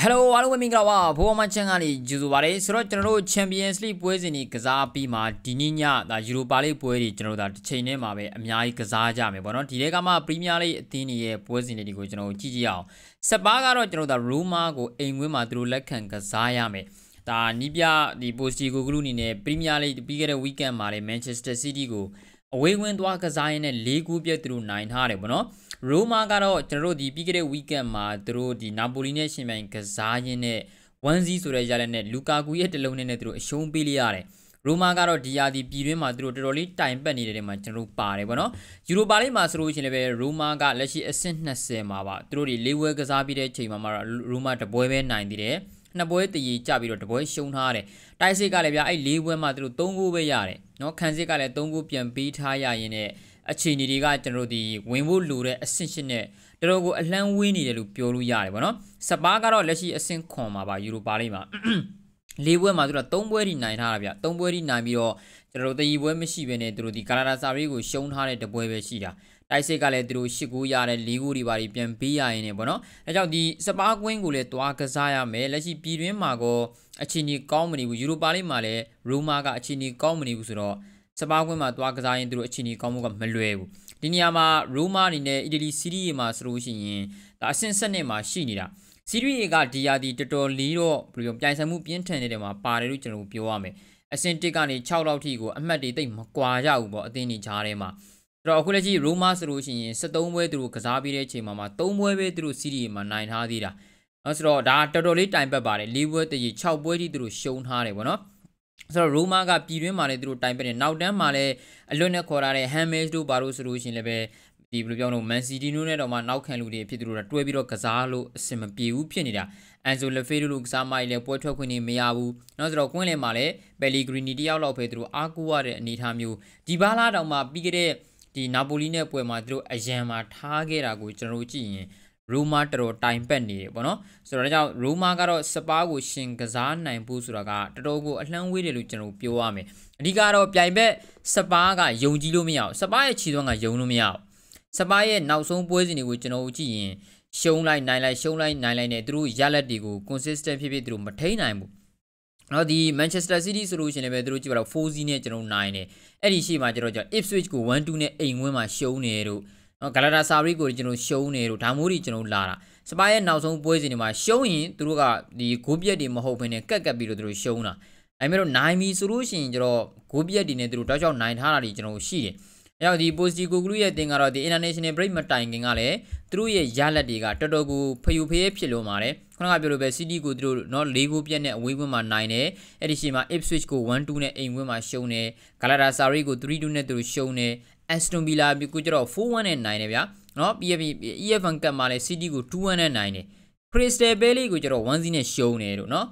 Hello, hello, Mingawa, Pomachangani, Juzubari, Srotero, Champions League, Poisini, Kazapi, Dininya, the Europali Poeti, General, that Chene Mabe, Amai Kazaja, Bono, Tilegama, Premier League, Tini, Poisini, General, GGL. Sabagaro, General, the Ruma, go Engwima through Lekan Kazayame. The Nibia, the Posti Guguluni, Premier League, the bigger weekend, Mare, Manchester City go. Away went to Akazayan and League through 900, Bono. Roma got out the bigger weekend ma through the Napolitan and Kazayan, onesie to Rajalan, Lukaku yet alone in through Shon Biliare. Roma got out the Pirima through the time penny in Manchuru Pare, Bono. Eurobali Masro in a Roma got Leshi Ascent Nasema through the Lewa Gazabi Chimama, Roma to Boy 90 day. Na boy the Chabi to boy shown hare. Taisi Galabia, I leave where Madru Tongu Bayare. No Kanzikale Tongu Pian beat higher in a Chini General the Winwood Lure Ascension. The logo a land winnie the Puru Yarbono. Sabagaro Leshi Ascent Coma by Eurobalima. Leave where Madura Tombo in 9 Harabia, Tombo in Namio, the Rodi Wemishivene through the Calarasari shown hard at the boy Shida. Taisi Gale through Shiguya and Liguri Bari Pian Pia in a bono. Let the Sabak Wingule to Akazaya me, Leshi Pirin Mago, a chini comedy with Eurobali Male, Rumaga, a chini comedy with Ro. Sabagwima to Akazayan through a chini comuga Melue. Diniama, Ruma in the Italy City mas Rushin, the Ascensanema Shinida. Siri got Diadi Toto Lido, Priyasamu Pientanema, Pariruchan Pioame. Ascenticani, Chowlatigo, a Medite Maquaja, Dini Charema. Rokulaji Roma solution Satomwe through Kazabi Chimama, Tomwe through City Ma 9 Hadira. Also, that totally time by leave with the Chowboy through shown Harebono. So Roma got Pirim Male through time and now them Male, Alona Corare, Hames to Baru solution lebe, the Bruno Mancini Nunet or now can look the Pedro Tuebiro Casalo, Semapiu Pianida. And so Lefedu looks Samai, Porto Quini Meabu, Nozro Quene Male, Belly Grinidia Pedro, Aqua, Nitamu, Dibala Doma, Bigade. The Napolina poema through a jama target a good general Roma tero time penny, bono. So Raja Roma garo Sapago shin Kazan and Pusuraga, Togo, a long way to general Pioame. Rigaro Piabe, Sapaga, Yojilumia, Sabaya Chidonga Yonumia. Sabaya now so poisoning with general G. Show line 9 show line 9 through Yaladigo, consistent people through Matena. Now the Manchester City solution is through about 4 general 9. Edishi Majoja, Ipswich go 1 to net in Wema show nero. Galatasaray original show nero, Tamuri general Lara. Sabaya now some boys in my showing through the Kubia di Mahopin and Kakabiro through Shona. I made a 9 solution, Kubia di Nedru touch on 900 general she. Now the Bosti Guglia thing are the international brain matanging ale through a Jaladiga, Totogu, Payupe Pilomare, Konabiro City go through not Lego Pian at Wiguma 9A, Edishima Ipswich go 1 to net in Wima Shone, Calarasari go 3 to net through Shone, Aston Villa Bicujero 4 1 and 9 area, no Evan Kamale City go 2 1 and 9. Christe Bailey go 1 in a Shone, no?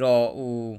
So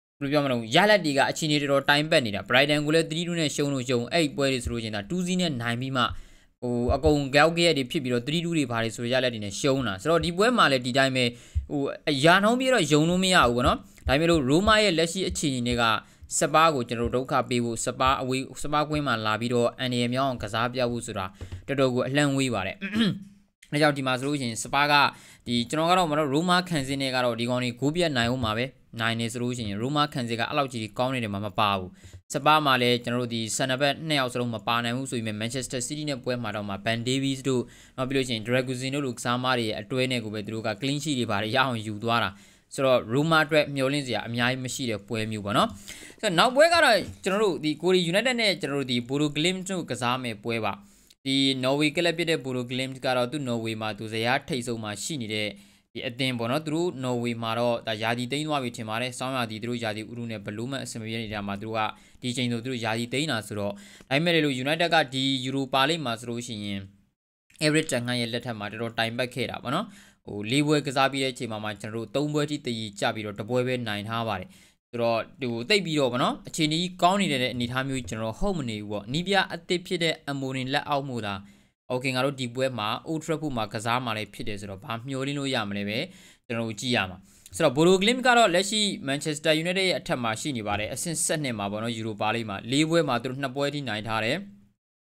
Yaladiga Chini or time penida, Pride Angular 3 to show 8 boys Rogina, 2 zine 9 bima. O Agon Galga the people 3 to the parties with Yalad in a showna. So the Wemale did I may Yanomira Jonomia, no? Timelo Roma Leshi Chiniga, Sabago Generoka Bibu, Sabagwema Labido, and Emion Kazabia Usura, Todogo Langwivare. Without the Masruin, Sabaga, the General Roma Kanzinegaro, the Goni Kubia Naumabe. 9 is Rusin, Ruma Kanziga Alaji, County Mama Pau. Sabamale, General the Sanabet, Nails Roma Pana, who in Manchester City, Madama, Ben Davies do, Nobilation, Draguzino, Luxamari, a Tuenego, Bedruga, Clean City, by Yaon Udwara. So Ruma Drap Miolinzia, Miai Machine, Poem Ubano. So now we're gonna General the Kuri United General the Buru Glim to Kazame Pueva. The Novi Calabide Buru Glim got to Novi Matu, the Artazo Machine. The Bono through Novi Maro, the Yadi Dana with Timare, some of the Drew Yadi Urune Baluma, Samaria Madrua, teaching the Drew Yadi Dana Suro. I made a United got the Europali Masroshin. Every time I let her matter time back here, no? O Liwe Kazabi Chimama Chanro, Tomberti the Chabi or the boy 9 Havari. Do they be over no? Chini county that Nitamu General Homony, what Nibia at the Pide and Morin La Almuda. Okay, I deep web ma, ultra puma Kazama, Pides or Pampiolino Yamleve, General Giama. So Buruglim Garo, Leshi, Manchester United at Tamashini Vare, a since Senema, Bono Europalima, Liwe Madruna Boy 9 Hare.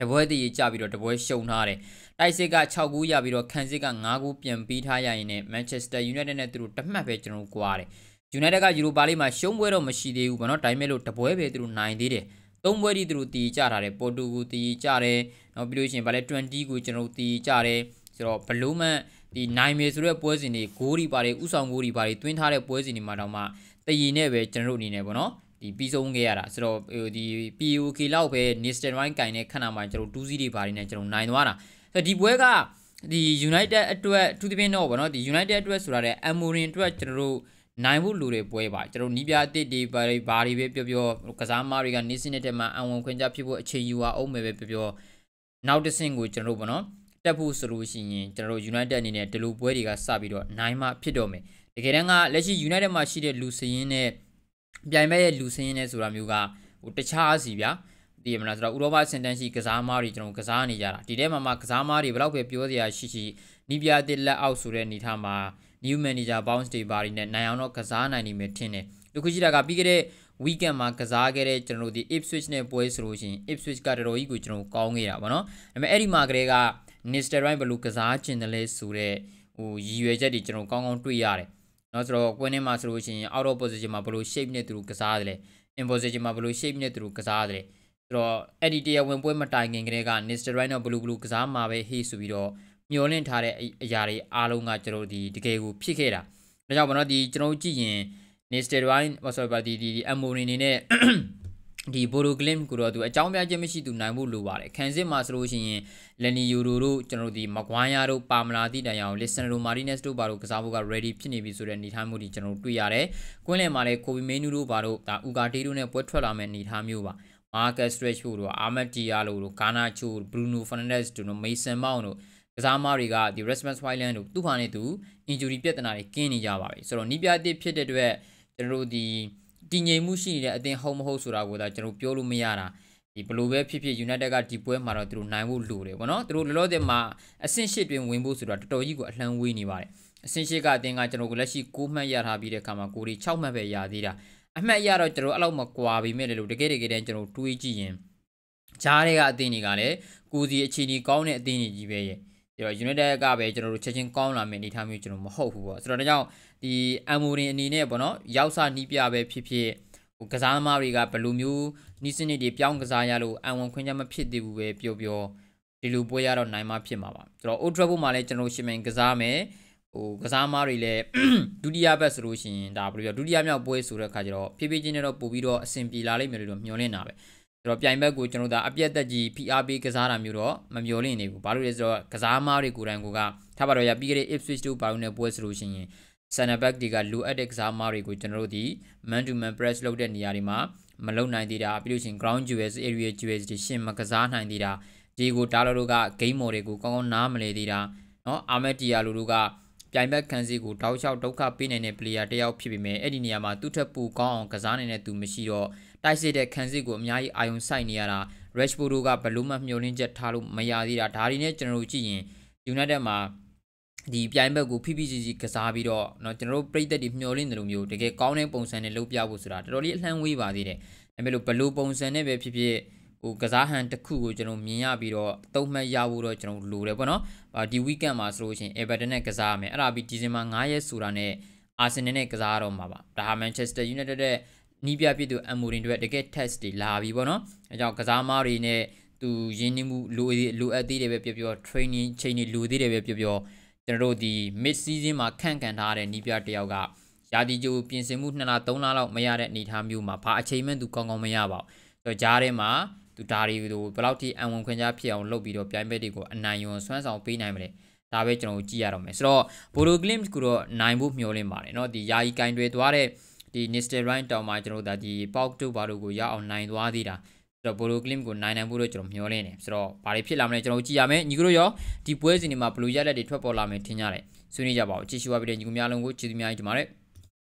ပွဲတည်ကြပြီးတော့တပွဲရှုံထားတယ်တိုက်စစ်က6ဂိုးရပြီးတော့ခန်းစစ်က9ဂိုးပြန်ပေးထားရရင်နဲ့ Manchester United နဲ့သူတို့တစ်မှတ်ပဲကျွန်တော်ကွာတယ် United က Europa League မှာရှုံးပွဲတော့မရှိသေးဘူးပေါ့နော်ဒါပေမဲ့လို့တပွဲပဲသူတို့နိုင်သေးတယ်3ပွဲဒီသူတို့တည်ကြထားတယ်ပေါ်တူဂူတည်ကြတယ်နောက်ပြီးလို့ရှိရင်ဗာလဲ20ကိုကျွန်တော်တည်ကြတယ်ဆိုတော့ဘလို့မှဒီနိုင်မယ်ဆိုတဲ့ပွဲစဉ်တွေဂိုးတွေပါတယ်ဥဆောင်ဂိုးတွေပါတယ်တွင်းထားတဲ့ပွဲစဉ်တွေမှာတော့မှတည်ရင်နဲ့ပဲကျွန်တော်တို့အနေနဲ့ပေါ့နော်ဒီပြီးဆုံးခဲ့ရတာဆိုတော့ဒီ POK လောက်ပဲ Nistel Wine ကင်တဲ့ခဏမှာကျွန်တော်2စီးတွေပါတယ်နဲ့ကျွန်တော်နိုင်သွားတာဆိုတော့ဒီပွဲကဒီ United အတွက်သူတပင်းတော့ပေါ့နော်ဒီ United အတွက်ဆိုတာတဲ့ Amorin အတွက်ကျွန်တော်တို့နိုင်ဖို့လိုတဲ့ပွဲပါကျွန်တော်နီးပြအစ်စ်တွေဘာတွေပဲပြောကစားမားတွေကနေ့စဉ်တဲ့မှာအဝန်ခွင့်ကြဖြစ်ဖို့အခြေယူအောင်မယ်ပဲပြောနောက်တစ်ဆင့်ကိုကျွန်တော်တို့ပေါ့နော်တက်ဖို့ဆိုလို့ရှိရင်ကျွန်တော်တို့ United အနေနဲ့ဒီလိုပွဲတွေကစပြီးတော့နိုင်မှဖြစ်တော့မယ်တကယ်တမ်းကလက်ရှိ United မှာရှိတဲ့လူစရင်းနဲ့ပြိုင်မဲ့ရဲ့လူစရင်းနဲ့ဆိုတာမျိုးကဟိုတခြားစီဗျာဒီမလားဆိုတော့ဥရောပစင်တန်းရှိကစားမားတွေကျွန်တော်ကစားနေကြတာဒီထဲမှာကစားမားတွေဘယ်တော့ပဲပြောစရာရှိနီးပြအစ်စ်လက်အောက်ဆိုတဲ့အနေထားမှာ new manager bounce တွေဘာတွေနဲ့နိုင်အောင်တော့ကစားနိုင်နေမယ်ထင်တယ်ဒီခုရှိတာကပြီးခဲ့တဲ့ weekend မှာကစားခဲ့တဲ့ကျွန်တော်တို့ဒီ Ipswich နဲ့ပွဲဆိုလို့ရှိရင် Ipswich ကတော်တော်ကြီးကိုကျွန်တော်ကောင်းခဲ့တာဗောနော်ဒါပေမဲ့အဲ့ဒီမှာကလေးက Nistel Wine ဘယ်လိုကစားချင်တယ်လဲဆိုတဲ့ဟိုရည်ရွယ်ချက်တွေကျွန်တော်ကောင်းတွေ့ရတယ်เนาะဆိုတော့ကွင်းထဲမှာဆိုလို့ရှိရင် out of position မှာဘယ်လို shape နဲ့သူတို့ကစားတယ်လဲ in position မှာဘယ်လို shape နဲ့သူတို့ကစားတယ်လဲဆိုတော့အဲ့ဒီတရားဝင်ပွဲမတိုင်ခင်ကလေးက Nistel Wine တော့ဘယ်လိုကစားမှာပဲဟေးဆိုပြီးတော့မျောလင့်ထားတဲ့အရာတွေအားလုံးကကျွန်တော်ဒီတကယ်ကိုဖြစ်ခဲ့တာဒါကြောင့်ဘာလို့ဒီကျွန်တော်ကြည့်ရင် Nistel Wine ဆိုပါဒီ Amorin နေနဲ့ဒီ Bodo Glimt ကိုတော့သူအကြောင်းပြချက်မရှိသူနိုင်ဖို့လိုပါတယ်ခန်းစစ်မှာဆိုလို့ရှိရင် Lenny Yoro တို့ကျွန်တော်ဒီ Maguire တို့ပါမလာသည့်တိုင်အောင် Lisandro Martinez တို့ဘာလို့ကစားဖို့က ready ဖြစ်နေပြီဆိုတဲ့အနေထားမျိုးတွေကျွန်တော်တွေ့ရတယ်ကွင်းလယ်မှာလည်း Kobe Mainoo တို့ဘာလို့ဒါ Ugarte တို့နဲ့ပွဲထွက်လာမယ့်အနေထားမျိုးပါ Marcus Rashford တို့ Ahmed Diallo တို့ Garnacho တို့ Bruno Fernandes တို့ Mason Mount တို့ကစားမားတွေကဒီ Rasmus Hojlund တို့သူ့ဟာနဲ့သူ injury ပြဿနာတွေကင်းနေကြပါပြီဆိုတော့နီးပြအစ်ဖြစ်တဲ့အတွက်ကျွန်တော်တို့ဒီတည်ငြိမ်မှုရှိနေတဲ့အသင်းဟုတ်မဟုတ်ဆိုတာကိုဒါကျွန်တော်ပြောလို့မရတာဒီဘလိုပဲဖြစ်ဖြစ် United ကဒီပွဲမှာတော့သူတို့နိုင်ဖို့လိုတယ်ဗောနော်သူတို့လောလောဆယ်မှာအဆင့်8တွင်ဝင်ဖို့ဆိုတာတော်တော်ကြီးကိုအလှမ်းဝေးနေပါတယ်အဆင့်8ကအသင်းကကျွန်တော်ကိုလက်ရှိ6မှတ်ရထားပြီးတဲ့အခါမှာကိုရီ6မှတ်ပဲရသေးတာအမှတ်ရတော့ကျွန်တော်အဲ့လောက်မကွာပြီမဲ့လေလို့တကယ်တမ်းကျွန်တော်တွေးကြည့်ရင်ဂျားတွေကအသင်းတွေကလည်းကိုစီအခြေအနေကောင်းတဲ့အသင်းတွေကြီးပဲရဲ့United ကပဲကျွန်တော်တို့ချက်ချင်းကောင်းလာမယ့်အနေအထားမျိုးကျွန်တော်မဟုတ်ဘူးပေါ့ဆိုတော့ဒါကြောင့်ဒီ Amorin အနေနဲ့ပေါ့နော်ရောက်စားနီးပြပဲဖြစ်ဖြစ်ဟိုကစားသမားတွေကဘယ်လိုမျိုးနီးစနစ်တွေပြောင်းကစားရလို့အဝန်ခွင့်ချက်မဖြစ်သေးဘူးပဲပြောဒီလိုပွဲရတော့နိုင်မှဖြစ်မှာပါဆိုတော့ Old Trafford မှာလည်းကျွန်တော်ရှင်မင်ကစားမယ်ဟိုကစားသမားတွေလည်းဒုတိယဘက်ဆိုလို့ရှိရင်ဒါဘယ်လိုပြောဒုတိယမြောက်ပွဲဆိုတဲ့အခါကျတော့ဖြည်းဖြည်းချင်းနဲ့တော့ပို့ပြီးတော့အဆင်ပြေလာလိမ့်မယ်လို့မျှော်လင့်တာပဲဆိုတော့ပြိုင်ဘက်ကိုကျွန်တော်ဒါအပြတ်သက်ကြီး PRP ကစားတာမျိုးတော့မမျှော်လင့်နေဘူးဘာလို့လဲဆိုတော့ကစားမားတွေကိုယ်တိုင်ကထားပါတော့ရပြီးခဲ့တဲ့ Ipswich တို့ဘာလို့နဲ့ပွဲဆိုလို့ရှိရင် center back တွေကလိုအပ်တဲ့ကစားမားတွေကိုကျွန်တော်တို့ဒီ man to man press လုပ်တဲ့နေရာတွေမှာမလုံနိုင်သေးတာပြီးလို့ရှိရင် ground jewels area jewels တွေရှင်းမကစားနိုင်သေးတာဒီကိုတားလို့တို့က game mode တွေကိုကောင်းကောင်းနားမလဲသေးတာเนาะ Ahmed Diallo တို့ကပြိုင်ဘက်ခန်းစီကိုတောက်လျှောက်ဒုက္ခပေးနိုင်တဲ့ player တယောက်ဖြစ်ပေမဲ့အဲ့ဒီနေရာမှာသူ့ထက်ပိုကောင်းအောင်ကစားနိုင်တဲ့သူမရှိတော့တိုက်စစ်တဲ့ခန်းစစ်ကိုအများကြီးအာယုံစိုက်နေရတာ Rashford တို့ကဘလို့မှမျှော်လင့်ချက်ထားလို့မရသေးတာဒါတွေနဲ့ကျွန်တော်တို့ကြည့်ရင် United မှာဒီပြိုင်ဘက်ကို PPCC ကစားပြီးတော့เนาะကျွန်တော်တို့ပြည်သက်တွေမျှော်လင့်တယ်လို့မျိုးတကယ်ကောင်းတဲ့ပုံစံနဲ့လုပ်ပြဖို့ဆိုတာတော်တော်လေးအလှမ်းဝေးပါသေးတယ်ဒါပေမဲ့လို့ဘလို့ပုံစံနဲ့ပဲဖြစ်ဖြစ်ဟိုကစားဟန်တစ်ခုကိုကျွန်တော်မြင်ရပြီးတော့သုံးမှတ်ရဖို့တော့ကျွန်တော်လိုတယ်ပေါ့နော်ဒီ weekend မှာဆိုလို့ရှိရင် Everton နဲ့ကစားရမယ်အဲ့ဒါပြီးဒီဇင်ဘာ9ရက်ဆိုတာနဲ့ Arsenal နဲ့ကစားရတော့မှာပါဒါဟာ Manchester United ရဲ့နီးပြဖြစ်သူ Amorin တို့တကယ် test တွေလာပြီပေါ့နော်အဲကြောင့်ကစားမားတွေနဲ့သူရင်းနှီးမှုလိုအပ်သေးတယ်ပဲပြော training ချိန်တွေလိုသေးတယ်ပဲပြောကျွန်တော်တို့ဒီ mid season မှာခန့်ခံထားတဲ့နီးပြတယောက်ကရာသီကြိုပြင်ဆင်မှု2လ3လလောက်မရတဲ့အနေအထားမျိုးမှာဘာအချိန်မှသူကောင်းမရပါဘူးဆိုတော့ဂျားထဲမှာသူဒါတွေကိုဘယ်လောက်ထိအဝန်ခွင့်ကြားဖြစ်အောင်လုပ်ပြီးတော့ပြိုင်ဘက်တွေကိုအနိုင်ရွံဆွမ်းဆောင်ပေးနိုင်မလဲဒါပဲကျွန်တော်ကြည့်ရတော့မယ်ဆိုတော့ Bodo Glimt ကိုတော့နိုင်ဖို့မျှော်လင့်ပါတယ်เนาะဒီယာယီကင်တွေသွားတဲ့ဒီ Nistel Wine တောင်မှာကျွန်တော်ဒါဒီ Pauk တို့ဘာလို့ကိုရအောင်နိုင်သွားသေးတာဆိုတော့ Bodo Glimt ကိုနိုင်ဖို့တော့ကျွန်တော်မျှော်လင့်နေဆိုတော့ဘာတွေဖြစ်လာမလဲကျွန်တော်ကြည့်ရမယ်ညီတို့ရောဒီပွဲစဉ်တွေမှာဘယ်လိုရလဒ်တွေထွက်ပေါ်လာမယ်ထင်ကြတယ်ဆွေးနွေးကြပါဦးကြည့်ရှုပါပြီးတဲ့ညီကိုများလုံးကိုကျေးဇူးများကြီးတင်ပါတယ်